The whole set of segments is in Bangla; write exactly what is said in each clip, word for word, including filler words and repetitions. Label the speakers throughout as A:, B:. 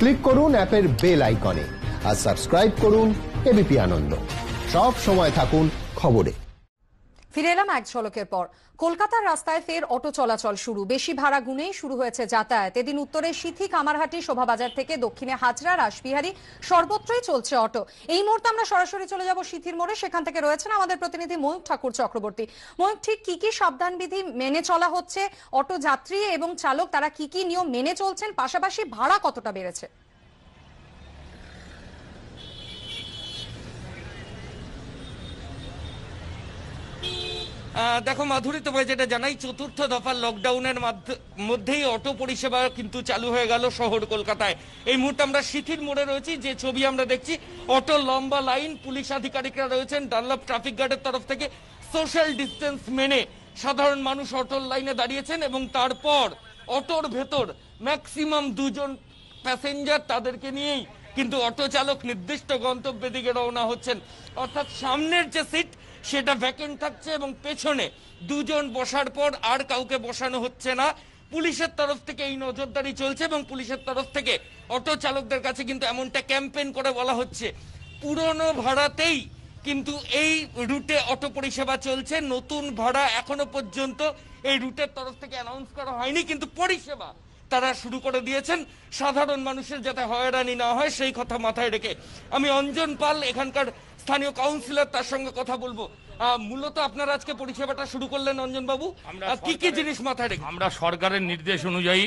A: ক্লিক করুন অ্যাপের বেল আইকনে আর সাবস্ক্রাইব করুন এবিপি আনন্দ। সব সময় থাকুন খবরে।
B: ফিরে এলাম এক ঝলকের পর। কলকাতার রাস্তায় ফের অটো চলাচল শুরু। বেশি ভাড়া গুনেই শুরু হয়েছে যাতায়াত। এদিন উত্তরে সিথি, কামারহাটি, শোভাবাজার থেকে দক্ষিণে হাজরা, রাসবিহারী সর্বত্রই চলছে অটো। এই মুহূর্তে আমরা সরাসরি চলে যাব সিথির মোড়ে। সেখান থেকে রয়েছেন আমাদের প্রতিনিধি ময়ূক ঠাকুর চক্রবর্তী। ময়ূক, ঠিক কি কি সাবধানবিধি মেনে চলা হচ্ছে? অটো যাত্রী এবং চালক তারা কি কি নিয়ম মেনে চলছেন? পাশাপাশি ভাড়া কতটা বেড়েছে?
C: দেখো মাধুরী, তোমায় যেটা জানাই, চতুর্থ দফার লকডাউনের মধ্যেই অটো পরিষেবা কিন্তু চালু হয়ে গেল শহর কলকাতায়। এই মুহূর্তে আমরা সিথির মোড়ে রয়েছি। যে ছবি আমরা দেখছি, অটো লম্বা লাইন, পুলিশ আধিকারিকরা রয়েছেন ডানলপ ট্রাফিক গার্ডের তরফ থেকে সোশ্যাল ডিস্টেন্স মেনে সাধারণ মানুষ অটোর লাইনে দাঁড়িয়েছেন এবং তারপর অটোর ভেতর ম্যাক্সিমাম দুজন প্যাসেঞ্জার, তাদেরকে নিয়েই কিন্তু অটো চালক নির্দিষ্ট গন্তব্যের দিকে রওনা হচ্ছেন। অর্থাৎ সামনের যে সিট সেটা ভ্যাকেন্ট থাকছে এবং পেছনে দুজন বসার পর আর কাউকে বসানো হচ্ছে না। পুলিশের তরফ থেকে এই নজরদারি চলছে এবং পুলিশের তরফ থেকে অটো চালকদের কাছে কিন্তু এমনটা ক্যাম্পেইন করে বলা হচ্ছে, পুরনো ভাড়াতেই কিন্তু এই রুটে অটো পরিষেবা চলছে। নতুন ভাড়া এখনো পর্যন্ত এই রুটের তরফ থেকে অ্যানাউন্স করা হয়নি, কিন্তু পরিষেবা তারা শুরু করে দিয়েছেন। সাধারণ মানুষের যাতে হয়রানি না হয় সেই কথা মাথায় রেখে আমি অঞ্জন পাল, এখানকার স্থানীয় কাউন্সিলর, তার সঙ্গে কথা বলবো। মূলত আপনারা আজকে পরিষেবাটা শুরু করলেন অঞ্জন বাবু, কি কি জিনিস মাথায় রেখে?
D: আমরা সরকারের নির্দেশ অনুযায়ী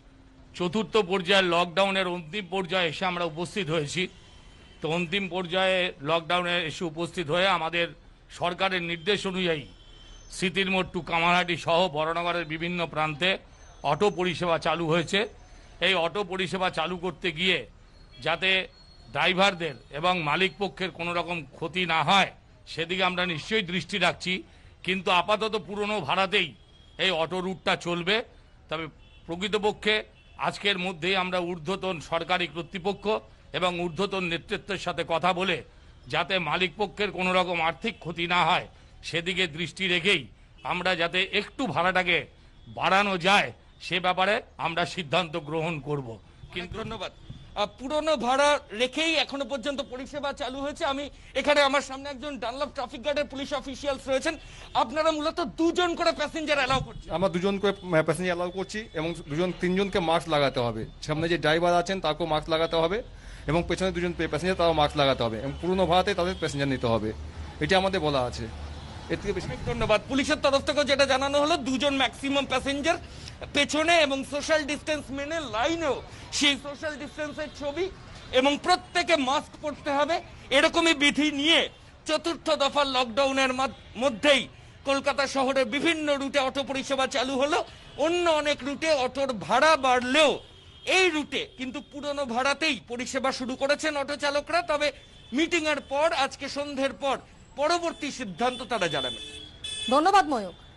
D: চতুর্থ পর্যায়ে লকডাউনের অন্তিম পর্যায়ে এসে আমরা উপস্থিত হয়েছি। তো অন্তিম পর্যায়ে লকডাউনে এসে উপস্থিত হয়ে আমাদের সরকারের নির্দেশ অনুযায়ী সিথির মোড় টু কামারহাটি সহ বড়নগরের বিভিন্ন প্রান্তে অটো পরিষেবা চালু হয়েছে। এই অটো পরিষেবা চালু করতে গিয়ে যাতে ড্রাইভারদের এবং মালিক পক্ষের কোনো রকম ক্ষতি না হয় সেদিকে আমরা নিশ্চয়ই দৃষ্টি রাখছি। কিন্তু আপাতত পুরনো ভাড়াতেই এই অটো রুটটা চলবে। তবে প্রকৃতপক্ষে আজকের মধ্যেই আমরা ঊর্ধ্বতন সরকারি কর্তৃপক্ষ এবং ঊর্ধ্বতন নেতৃত্বের সাথে কথা বলে যাতে মালিক পক্ষের কোনো রকম আর্থিক ক্ষতি না হয় সেদিকে দৃষ্টি রেখেই আমরা যাতে একটু ভাড়াটাকে বাড়ানো যায় সে ব্যাপারে আমরা সিদ্ধান্ত গ্রহণ করব।
C: কিন্তু ধন্যবাদ। পুরনো ভাড়া রেখেই এখনো পর্যন্ত পরিষেবা চালু হয়েছে। আমি এখানে আমার সামনে একজন ডানলপ ট্রাফিক গার্ডের পুলিশ অফিসিয়ালস রয়েছেন। আপনারা মূলত দুজন করে প্যাসেঞ্জার অ্যালাউ করছেন?
E: আমরা দুজন করে প্যাসেঞ্জার অ্যালাউ করছি এবং দুজন তিনজনকে মাস্ক লাগাতে হবে। সামনে যে ড্রাইভার আছেন তাকেও মাস্ক লাগাতে হবে এবং পেছনে দুজন প্যাসেঞ্জার তারাও মাস্ক লাগাতে হবে এবং পুরনো ভাড়াতে তাদের প্যাসেঞ্জার নিতে হবে। এটা আমাদের বলা আছে। এর থেকে বেশি
C: ধন্যবাদ। পুলিশের তরফ থেকে যেটা জানানো হলো, দুজন ম্যাক্সিমাম প্যাসেঞ্জার পেছনে এবং সোশ্যাল ডিস্টেন্স মেনে লাইনেও সেই সোশ্যাল ডিস্টেন্সের ছবি এবং প্রত্যেকে মাস্ক পরতে হবে, এরকমই বিধি নিয়ে চতুর্থ দফার লকডাউনের মধ্যেই কলকাতা শহরের বিভিন্ন রুটে অটো পরিষেবা চালু হলো। অন্য অনেক রুটে অটোর ভাড়া বাড়লেও এই রুটে কিন্তু পুরনো ভাড়াতেই পরিষেবা শুরু করেছেন অটো চালকরা। তবে মিটিং এর পর, আজকে সন্ধ্যের পর পরবর্তী সিদ্ধান্ত তারা জানাবে।
B: ধন্যবাদ ময়ূক।